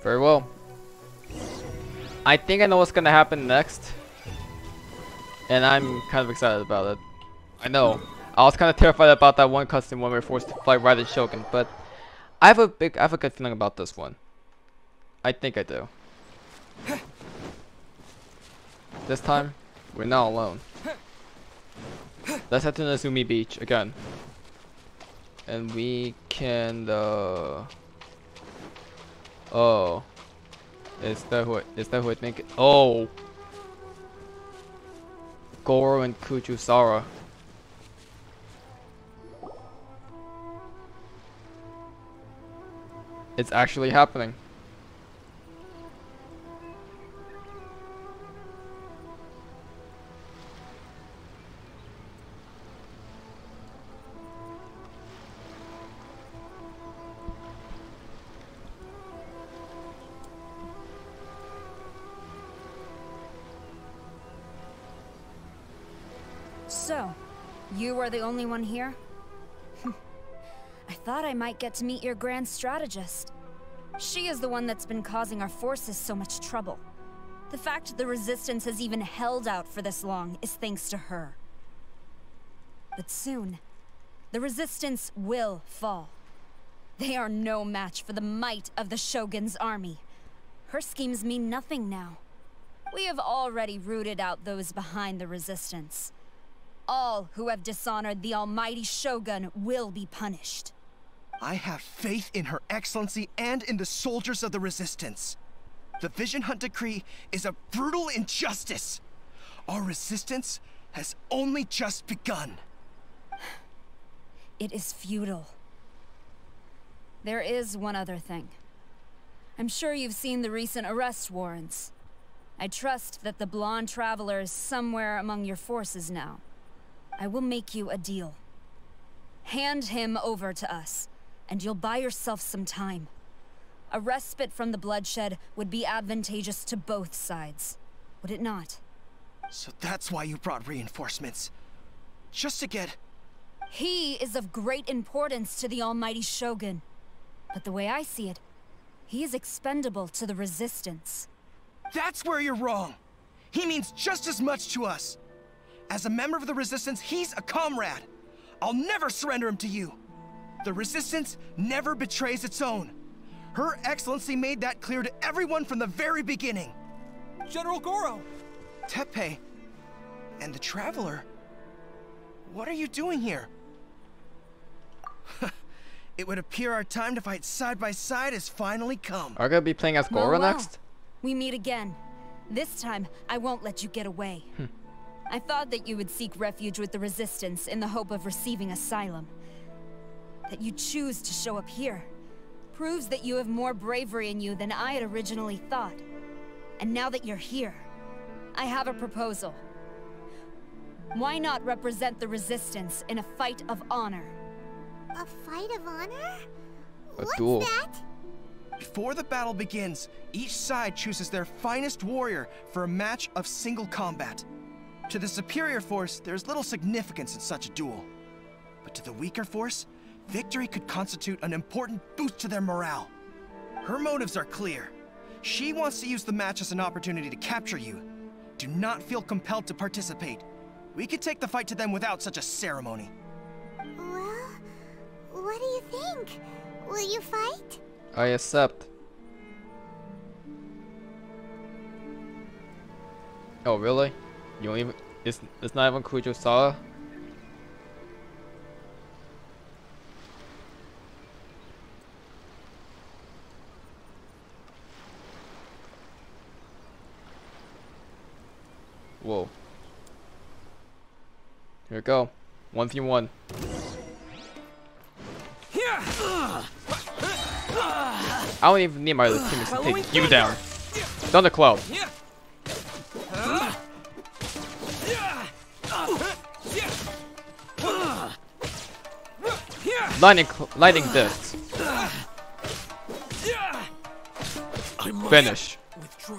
Very well. I think I know what's gonna happen next, and I'm kind of excited about it. I know. I was kind of terrified about that one cutscene when we were forced to fight Raiden Shogun, but I have a good feeling about this one. I think I do. This time, we're not alone. Let's head to Nezumi Beach again, and we can. Oh, is that who I think? Oh, Goro and Kuchusara. It's actually happening. So, you are the only one here? I thought I might get to meet your grand strategist. She is the one that's been causing our forces so much trouble. The fact the Resistance has even held out for this long is thanks to her. But soon, the Resistance will fall. They are no match for the might of the Shogun's army. Her schemes mean nothing now. We have already rooted out those behind the Resistance. All who have dishonored the almighty Shogun will be punished. I have faith in Her Excellency and in the soldiers of the Resistance. The Vision Hunt Decree is a brutal injustice. Our resistance has only just begun. It is futile. There is one other thing. I'm sure you've seen the recent arrest warrants. I trust that the blonde traveler is somewhere among your forces now. I will make you a deal. Hand him over to us, and you'll buy yourself some time. A respite from the bloodshed would be advantageous to both sides, would it not? So that's why you brought reinforcements. Just to get... He is of great importance to the almighty Shogun. But the way I see it, he is expendable to the Resistance. That's where you're wrong. He means just as much to us. As a member of the Resistance, he's a comrade. I'll never surrender him to you. The Resistance never betrays its own. Her Excellency made that clear to everyone from the very beginning. General Goro! Teppei and the Traveler? What are you doing here? It would appear our time to fight side by side has finally come. Are we gonna be playing as Goro next? We meet again. This time, I won't let you get away. I thought that you would seek refuge with the Resistance in the hope of receiving asylum. That you choose to show up here proves that you have more bravery in you than I had originally thought. And now that you're here, I have a proposal. Why not represent the Resistance in a fight of honor? A fight of honor? A What's duel. that? Before the battle begins, each side chooses their finest warrior for a match of single combat. To the superior force, there's little significance in such a duel. But to the weaker force, victory could constitute an important boost to their morale. Her motives are clear. She wants to use the match as an opportunity to capture you. Do not feel compelled to participate. We could take the fight to them without such a ceremony. Well, what do you think? Will you fight? I accept. Oh really? You don't even... It's not even Kuchusara? Whoa. Here we go. 1v1. I don't even need my other teammates to take you down. Thundercloud. Lightning discs. Finish. Withdraw.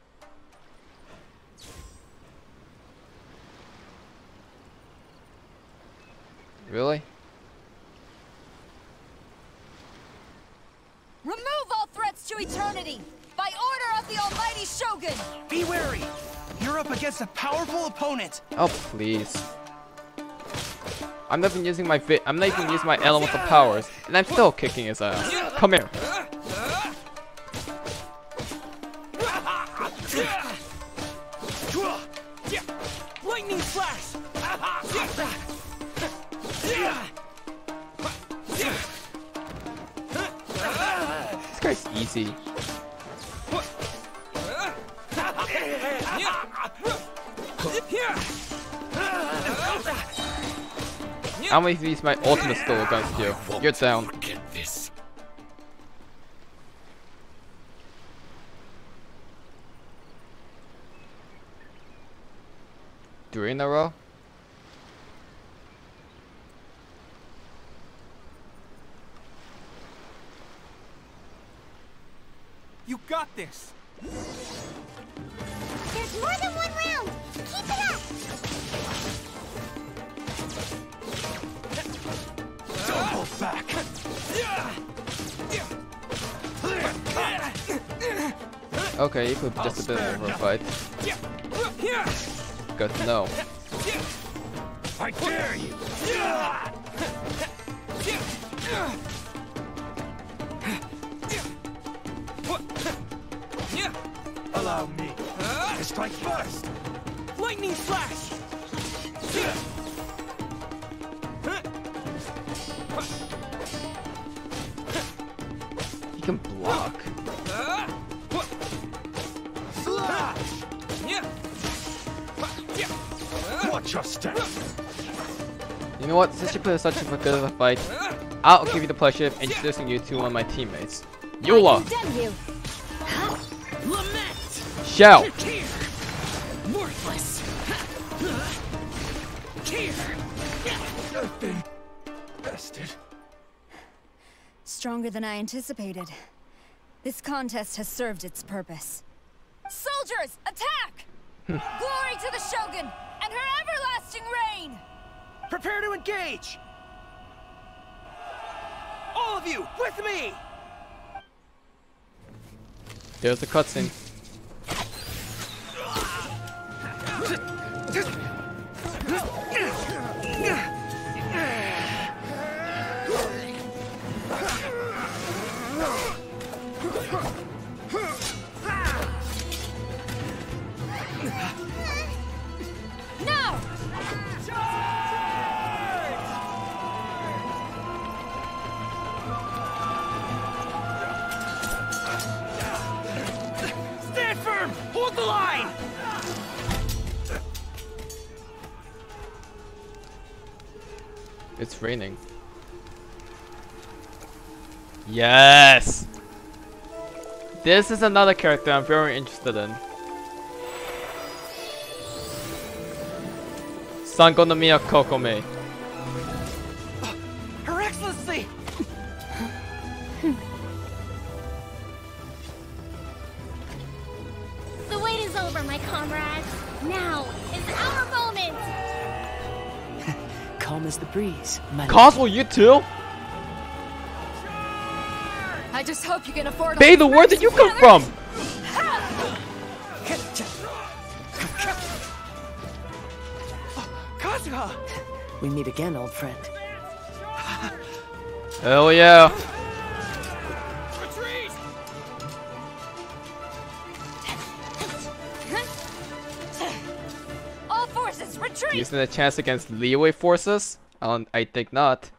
Really? Remove all threats to eternity! City! By order of the Almighty Shogun! Be wary! You're up against a powerful opponent! Oh, please. I'm not even using my elemental powers, and I'm still kicking his ass. Come here. Lightning Slash! This guy's easy. I'm gonna use my ultimate still against you. You're down. Three in a row? You got this! There's more than one round! Keep it up! Don't hold back! Okay, you could just a bit of a fight. Good to know. I dare you! Allow me to strike first! Lightning Slash! He can block. Slash! Watch your step! You know what? Since you put such a good of a fight, I'll give you the pleasure of introducing you to one of my teammates. Eula! Condemn you! Shao! Worthless! I've been bested. Stronger than I anticipated. This contest has served its purpose. Soldiers, attack! Glory to the Shogun and her everlasting reign! Prepare to engage! All of you, with me! There's the cutscene. Now! Stand firm! Hold the line! It's raining. Yes! This is another character I'm very interested in. Sangonomiya Kokome. Her Excellency! The wait is over, my comrades. Now is our moment! Calm as the breeze, my Cosmo, you too? I just hope you can afford Beta, where did you come from? Kazuha! We meet again, old friend. Hell yeah. Retreat! All forces, retreat! Using a chance against Liyue forces? I think not.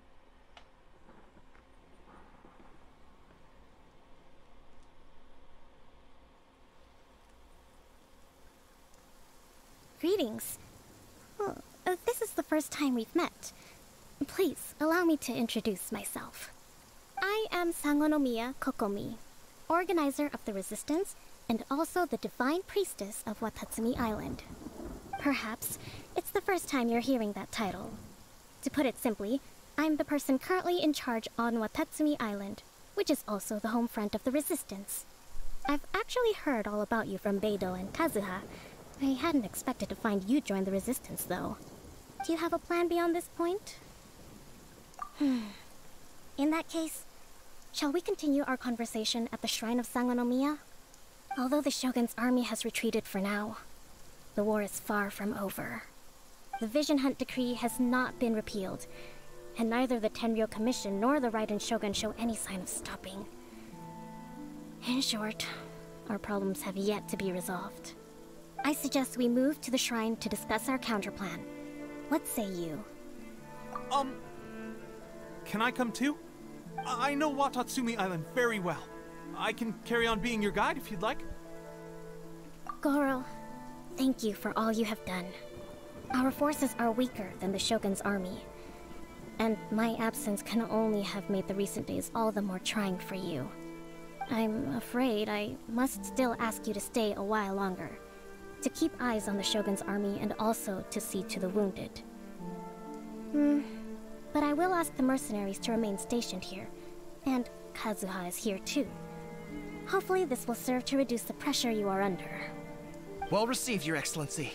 Greetings. Well, this is the first time we've met. Please, allow me to introduce myself. I am Sangonomiya Kokomi, organizer of the Resistance and also the Divine Priestess of Watatsumi Island. Perhaps it's the first time you're hearing that title. To put it simply, I'm the person currently in charge on Watatsumi Island, which is also the home front of the Resistance. I've actually heard all about you from Beidou and Kazuha. I hadn't expected to find you join the Resistance, though. Do you have a plan beyond this point? In that case, Shall we continue our conversation at the shrine of Sangonomiya? Although the Shogun's army has retreated for now, the war is far from over. The Vision Hunt Decree has not been repealed, and neither the Tenryo Commission nor the Raiden Shogun show any sign of stopping. In short, our problems have yet to be resolved. I suggest we move to the shrine to discuss our counterplan. What say you? Can I come too? I know Watatsumi Island very well. I can carry on being your guide if you'd like. Goro, thank you for all you have done. Our forces are weaker than the Shogun's army, and my absence can only have made the recent days all the more trying for you. I'm afraid I must still ask you to stay a while longer, to keep eyes on the Shogun's army and also to see to the wounded. But I will ask the mercenaries to remain stationed here, and Kazuha is here too. Hopefully this will serve to reduce the pressure you are under. Well received, Your Excellency.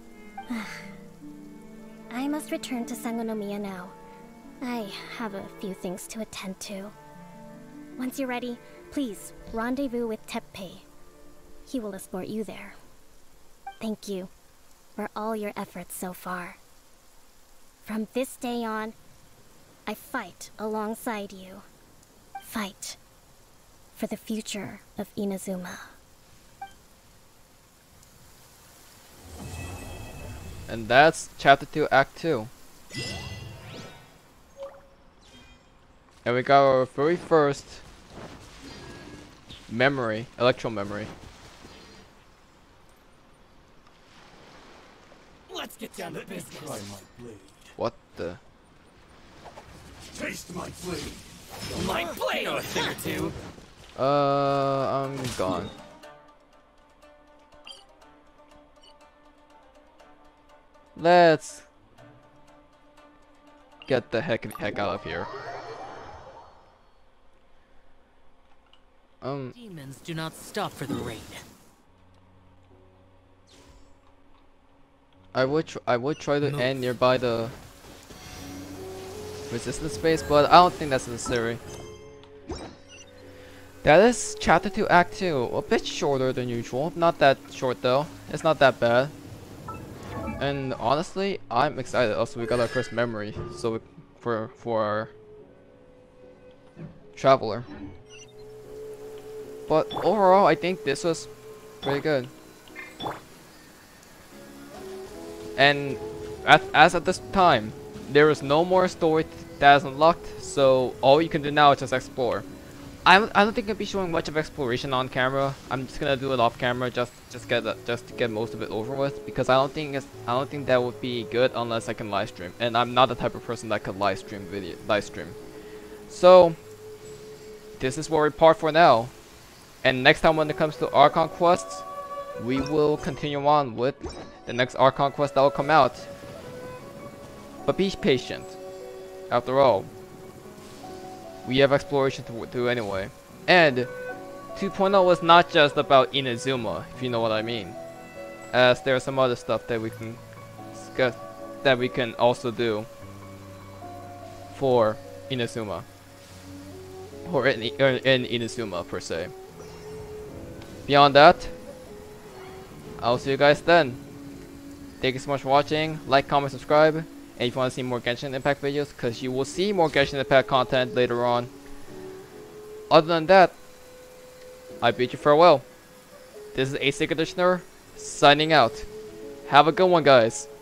I must return to Sangonomiya now. I have a few things to attend to. Once you're ready, please rendezvous with Teppei. He will escort you there. Thank you for all your efforts so far. From this day on, I fight alongside you. Fight for the future of Inazuma. And that's Chapter 2, Act 2. And we got our very first memory, electro memory. Let's get down to business. Try my blade. What the? Taste my blade. My blade! A thing or two. I'm gone. Let's get the heck out of here. Demons do not stop for the raid. I would try to end nearby the resistance base, but I don't think that's necessary. That is Chapter 2, Act 2. A bit shorter than usual. Not that short though. It's not that bad. And honestly, I'm excited. Also, we got our first memory, so for our traveler. But overall, I think this was pretty good. And as at this time, there is no more story that is unlocked, so all you can do now is just explore. I don't think I'll be showing much of exploration on camera. I'm just gonna do it off camera, just to get most of it over with, because I don't think that would be good unless I can live stream, and I'm not the type of person that could live stream. So this is where we part for now, and next time when it comes to Archon quests, we will continue on with the next Archon quest that will come out. But be patient. After all, we have exploration to do anyway. And 2.0 was not just about Inazuma, if you know what I mean. As there's some other stuff that we can discuss, that we can also do for Inazuma. Or in Inazuma per se. Beyond that, I'll see you guys then. Thank you so much for watching. Like, comment, subscribe. And if you want to see more Genshin Impact videos, because you will see more Genshin Impact content later on. Other than that, I bid you farewell. This is AC Conditioner, signing out. Have a good one, guys.